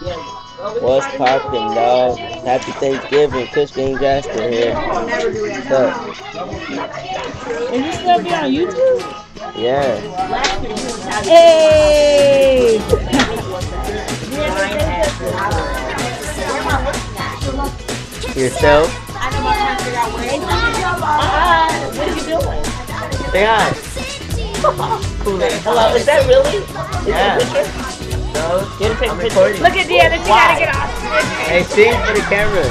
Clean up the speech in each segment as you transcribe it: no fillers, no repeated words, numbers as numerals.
What's poppin', dog? Happy Thanksgiving. Kush Gang Jasper here. What's up? Is this still be on YouTube? Yeah. Hey! Yourself? What are you doing? Say hi. Hello, is that really? Yeah. No, Get a picture. Look at Deanna, she gotta get off. hey, sing for the camera.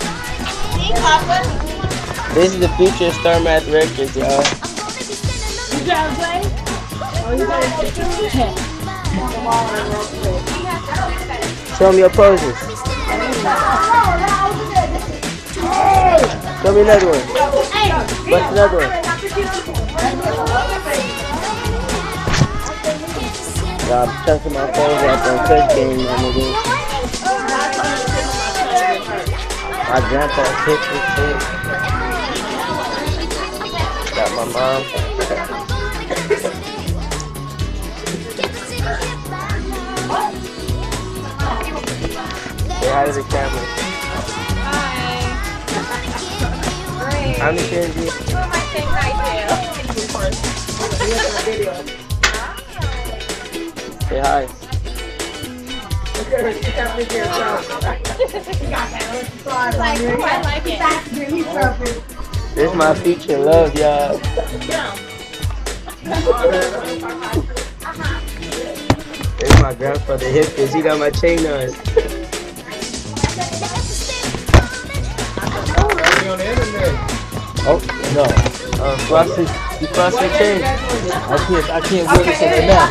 This is the future of Star Math Records, y'all. You trying to play? Oh, you got a picture? Show me your poses. Show me another one. What's another one? I'm chunking my phones up on Kush Gang, my nigga. My grandpa picked this shit. Got my mom. Say hi to the camera. How many kids do you have? Say hi. This is my future love, y'all. This is my grandfather hip because he got my chain on. Oh no. You crossed your chain. I can't wear this in the net.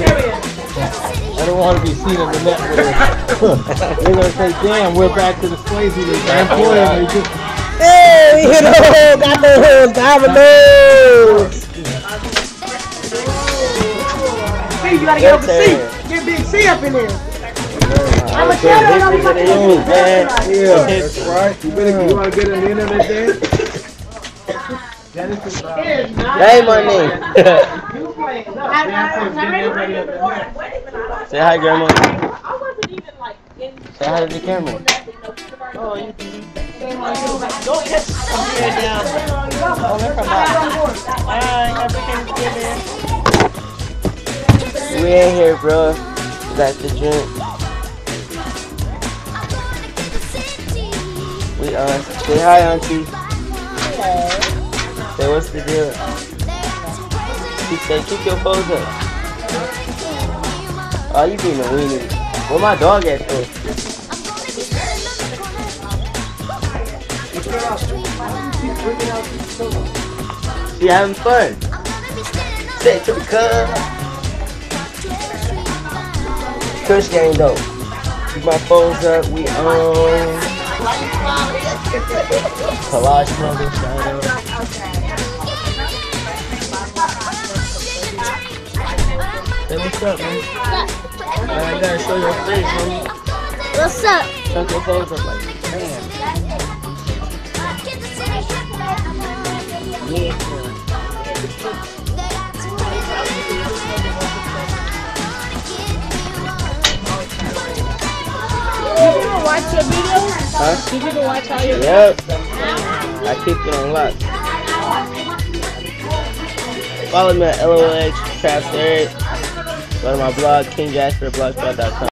I don't want to be seen in the net with it. They're gonna say, "Damn, we're back to the slavery days." Hey, we hit a hole, got the holes, dominoes. Hey, you gotta get over C. Get Big C up in there. I'm a shadow. Yeah, that's right. You want to get an internet there? Name my name. Say hi, Grandma. Say hi to the camera. Don't catch some here down. We ain't here, bro. We got the drink. We say hi, Auntie. Say what's the deal? Say keep your pose up. Oh, you being a weenie. Where my dog at though? She having fun. Say to the cub. Kush Gang though. Keep my phones up. We on. Collage mother, shout out. Hey, what's up, man? I gotta show your face, homie. What's up? Tuck your phones up like, man. Yeah. Did you ever watch your videos? Huh? Did you ever watch all your videos? Yep. I keep it on lock. Follow me at LOLX Craft Eric. Go to my blog, KingJasperBlogspot.com.